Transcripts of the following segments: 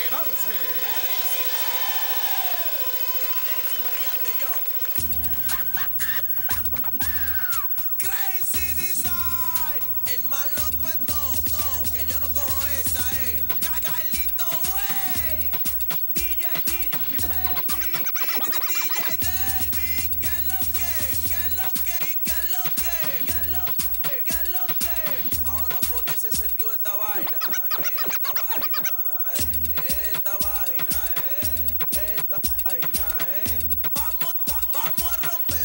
quedarse. De eso mediante yo. Crazy Design, el más loco es todo, que yo no cojo esa, Carlito Way, DJ David, ¿qué es lo que? Ahora fue que se encendió esta vaina, esta vaina. Vamos a romper.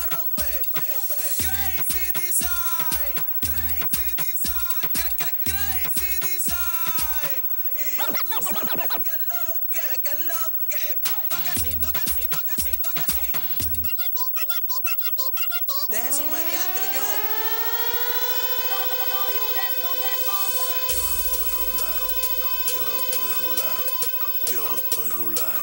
Crazy Design. Crazy Design. Y tú sabes que es lo que. Toque sí. Deje su mediante yo. Yo estoy rulay.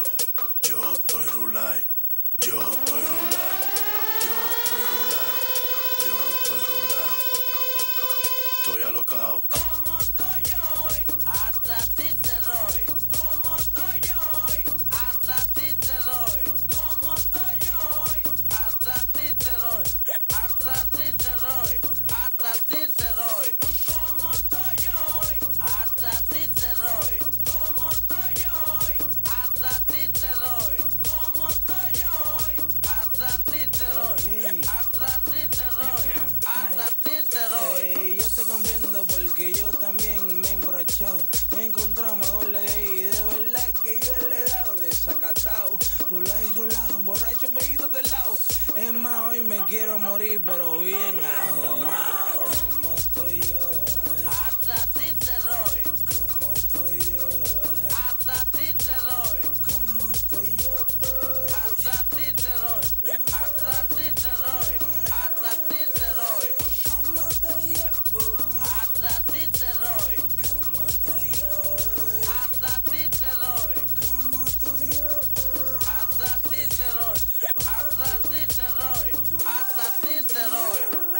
Estoy alocado. ¿Cómo estoy hoy? Hasta ti te doy. ¿Cómo estoy hoy? Hasta ti te doy. ¿Cómo estoy hoy? Hasta ti te doy. Hasta ti te doy. Hasta ti te doy. ¿Cómo estoy hoy? Hasta ti te doy. ¿Cómo estoy hoy? Hasta ti te doy. ¿Cómo estoy hoy? Hasta ti te doy. Hasta ti te doy. Hasta ti te doy. Yo te comprendo porque yo también me he emborrachado. He encontrado mejor la de ahí. De verdad que yo le he dado desacatado. Rulado, borracho me he ido del lado. Es más, hoy me quiero morir, pero bien ahumado. ¿Cómo estoy yo? Hasta ti te doy. ¿Cómo estoy yo? Hasta ti te doy. ¿Cómo estoy yo? Hasta ti te doy. Hasta ti te doy. Hasta ti te doy. ¿Cómo estoy yo? Hasta ti te doy. ¿Cómo estoy yo? Hasta ti te doy. ¿Cómo estoy yo? Hasta ti te doy. Hasta ti te doy. Hasta ti te doy.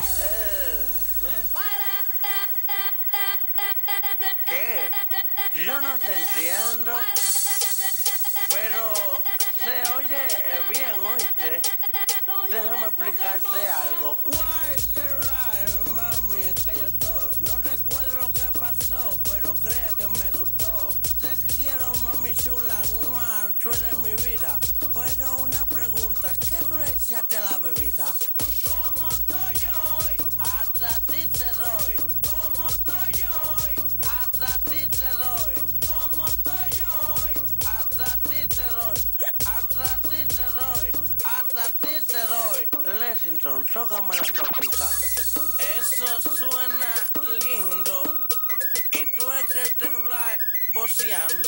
¿Qué? Yo no te entiendo. Pero se oye bien, ¿oíste? Déjame explicarte algo. Guay, qué raro, mami, es que yo estoy. No recuerdo lo que pasó, pero creo que me gustó. Te quiero, mami chula, tú eres mi vida. Pero una pregunta, ¿qué tú le echaste a la bebida? ¿Cómo estoy hoy? Hasta ti te doy. ¿Cómo estoy hoy? Hasta ti te doy. ¿Cómo estoy hoy? Hasta ti te doy. Hasta ti te doy. Hasta ti te doy. Lexington, tócame la flautica. Eso suena lindo. Y tú es que te la voceando.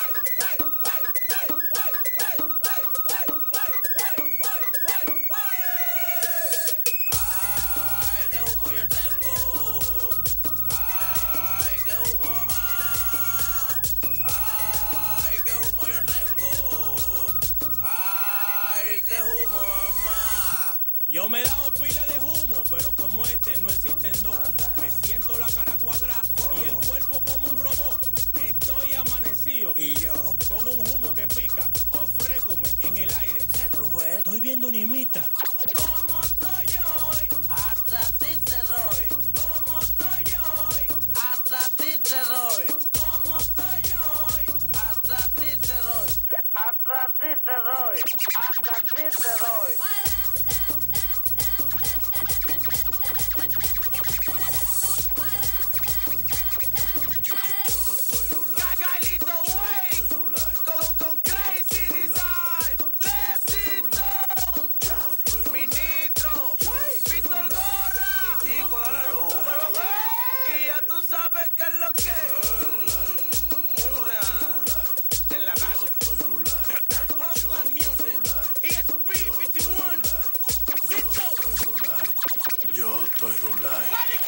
Ay, qué humo yo tengo. Ay, qué humo, mamá. Ay, qué humo yo tengo. Ay, qué humo, mamá. Yo me he dado pila de humo, pero como este no existen dos. Me siento la cara cuadrada y el cuerpo como un robot. Estoy amanecido ¿Y yo? con un humo que pica. Ofrécome en el aire. ¿Qué tú ves? Estoy viendo nimita. ¿Cómo estoy hoy? Hasta ti te doy. ¿Cómo estoy hoy? Hasta ti te doy. ¿Cómo estoy hoy? Hasta ti te doy. Hasta ti te doy. Hasta ti te doy. Carlito Way, con Crazy Design, Lexington, Ministro, Víctor Gorra, y Chico, dale luz, pero y ya tú sabes qué es lo que en la casa. Hustler Music, ESP51, Cisco. Yo estoy rulay.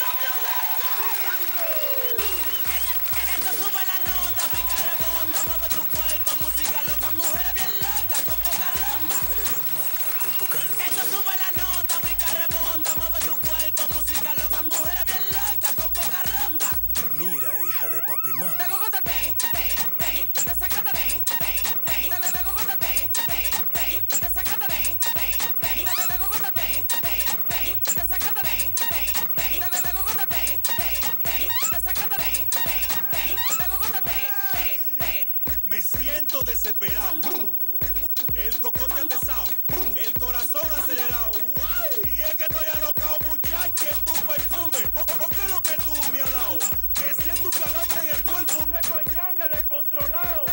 Esto sube la nota, pica rebonda, mueve tu cuerpo, música loca, mujeres bien locas, con poca ronda. Esto sube la nota, pica rebonda, mueve tu cuerpo, música loca, mujeres bien locas, con poca ronda. Mira, hija de papi mami. Te cocote, te sacaste siento desesperado. El cocote atesado, el corazón acelerado. ¡Guay! Es que estoy alocado, muchacho, tu perfume. ¿O qué es lo que tú me has dado? Que siento un calambre en el cuerpo, un guayanga descontrolado.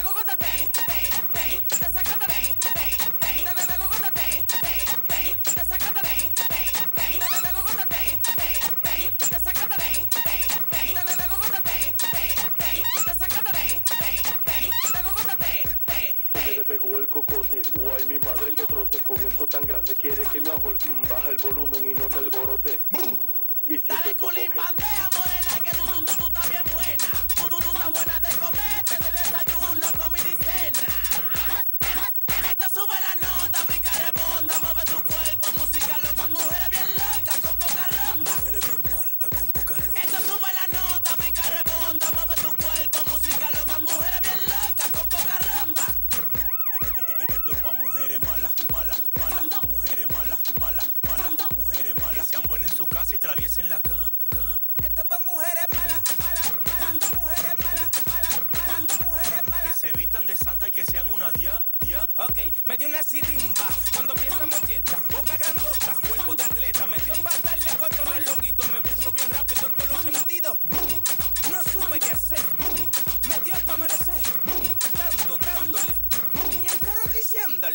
Pegó el cocote, guay mi madre que trote. Con esto tan grande quiere que me ahorque. Baja el volumen y no te alborote. Y siente Dale el cocote. culín, bandea morena, que tú estás bien buena. Tú estás buena de comerte, de desayuno, comida y cena. Esto sube la nota, brinca, rebota, mueve tu cuerpo, música loca, mujeres bien locas, con poca ropa. Mujeres bien mala, con poca ropa. Esto sube la nota, brinca, rebota, mueve tu cuerpo, música loca, mujeres bien locas, con poca ropa. Esto es pa' mujeres malas, malas, malas, mujeres malas, malas, malas, mujeres malas. Que sean buenas en su casa y traviesen la cama. Esto es para mujeres malas, malas, malas, mujeres malas, malas, malas, mujeres Que malas. se vistan de santa y que sean una dia. Ok, me dio una sirimba cuando piensa molleta, boca grandota, cuerpo de atleta, me dio para darle cotorra loquito, me puso bien rápido en todos los sentidos. No supe qué hacer, me dio para amanecer, dándole, y el carro diciéndole.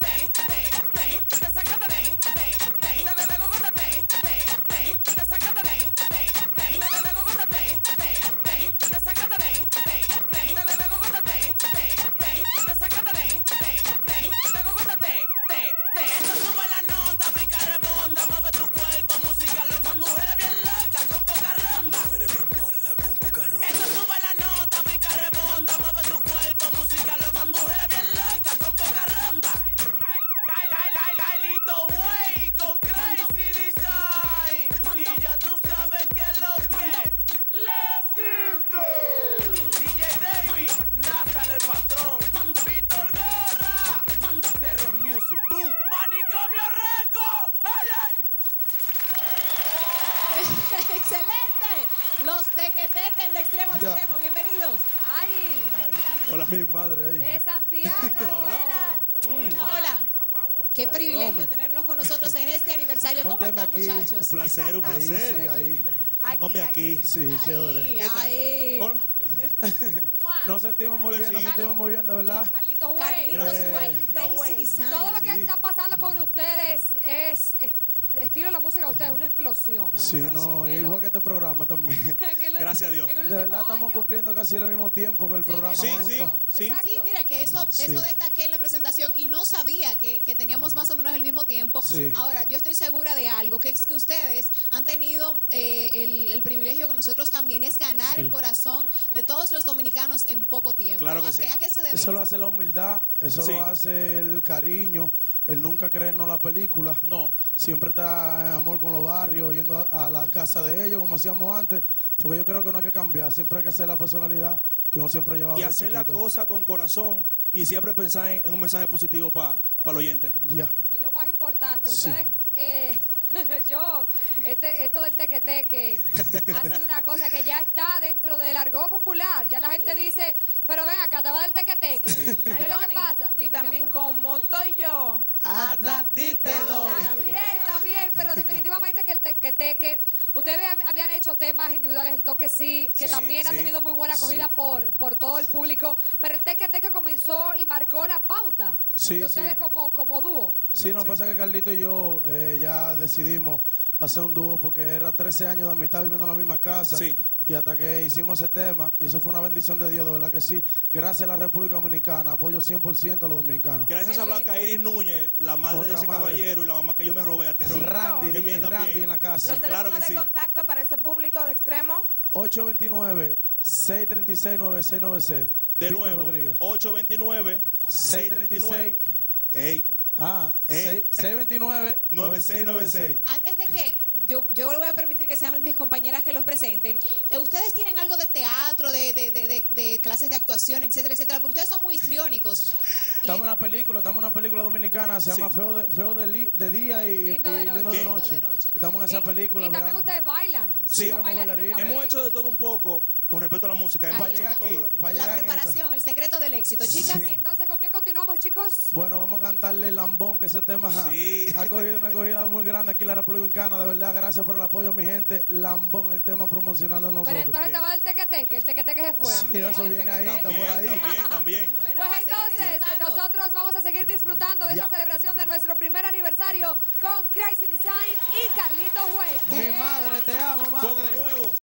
Esto sube la nota, brinca, rebota, mueve tu cuerpo, música loca, mujeres bien locas, con poca ropa. Mujeres bien mala, con poca ropa. Esto sube la nota, brinca, rebota, mueve tu cuerpo, música loca, mujeres bien locas, con poca ropa. Lito Way con Crazy Design. Y ya tú sabes que es lo que le siento. DJ David, Nathan el patrón, Víctor Guerra, Cerro Music, boom, Manicomio Reco. ¡Ay, ay! ¡Excelente! Los tequeteques de extremo a extremo, bienvenidos. Ay, Hola. Mi madre ahí. de Santiago, buenas. Hola. Qué privilegio tenerlos con nosotros en este aniversario. ¿Cómo Pónteme están, aquí. muchachos? Un placer, un Ahí, placer. sí, ahí. Póngame aquí. Sí, chévere. Ahí. Hola. Nos sentimos muy bien, nos sentimos muy bien, de verdad. Carlitos Güey. Carlitos Eh, Güey, Crazy Design. Todo lo que está pasando con ustedes es estilo de la música de ustedes, una explosión. Sí, no, igual que este programa también. Gracias a Dios. En el De último verdad estamos año. cumpliendo casi el mismo tiempo que el programa Sí, juntos. sí, sí. Exacto. Sí, mira que eso destaqué en la presentación y no sabía que teníamos más o menos el mismo tiempo. Sí. Ahora, yo estoy segura de algo, que es que ustedes han tenido el privilegio que nosotros también, es ganar el corazón de todos los dominicanos en poco tiempo. Claro que ¿A sí. qué- ¿A qué se debe? Eso lo hace la humildad, eso Sí. lo hace el cariño, el nunca creernos la película. No. Siempre está en amor con los barrios, yendo a la casa de ellos como hacíamos antes, porque yo creo que no hay que cambiar, siempre hay que hacer la personalidad que uno siempre ha llevado Y de hacer la chiquito. cosa con corazón y siempre pensar en un mensaje positivo para el oyente. Ya. Es lo más importante. Sí. Ustedes, esto del tequeteque ha sido una cosa que ya está dentro del argot popular. Ya la gente dice, pero ven acá, te va del tequeteque. ¿Qué es lo que pasa? Y Dime, mi también amor. como estoy yo. Hasta ti te doy. También, pero definitivamente que el tequeteque, ustedes habían hecho temas individuales, el toque sí, que también ha tenido muy buena acogida por todo el público, pero el tequeteque comenzó y marcó la pauta Sí, de ustedes sí. como dúo. Sí, no, pasa que Carlito y yo ya decidimos hacer un dúo porque era 13 años de amistad viviendo en la misma casa. Sí. Y hasta que hicimos ese tema, y eso fue una bendición de Dios, de verdad que sí. Gracias a la República Dominicana, apoyo 100% a los dominicanos. Gracias Qué a Blanca lindo. Iris Núñez, la madre Otra de ese madre. caballero y la mamá que yo me robé a terror. Randy, Que DJ mía Randy también. en la casa. Los Claro teléfonos que de sí. contacto para ese público de extremo. 829-636-9696. De Víctor nuevo, Rodríguez. 829-639. Ey. Ah, Ey. 629-9696. Antes de que yo le voy a permitir que sean mis compañeras que los presenten, ¿ustedes tienen algo de teatro, de clases de actuación, etcétera, etcétera? Porque ustedes son muy histriónicos. Estamos en una película dominicana, se llama Sí. Feo de día y Lindo de Lindo noche. de noche. Lindo de noche. Estamos en esa película. Y también verán. ustedes bailan. Sí, Son éramos bailarines bailarines. también. Hemos hecho de todo un poco. con respecto a la música. Ahí Para llegar está. aquí, para llegar La en esta. preparación, el secreto del éxito, chicas. Entonces, ¿con qué continuamos, chicos? Bueno, vamos a cantarle Lambón, que ese tema Sí. ha cogido una acogida muy grande aquí en la República Dominicana. De verdad, gracias por el apoyo, mi gente. Lambón, el tema promocional de nosotros. Pero entonces te va el teque-teque, el teque-teque se fue. Sí, eso viene ahí, está por ahí. También. Pues a seguir entonces, disfrutando. nosotros vamos a seguir disfrutando de Ya. esta celebración de nuestro primer aniversario con Crazy Design y Carlito Hueco. Mi madre, te amo, madre. Fuego nuevo.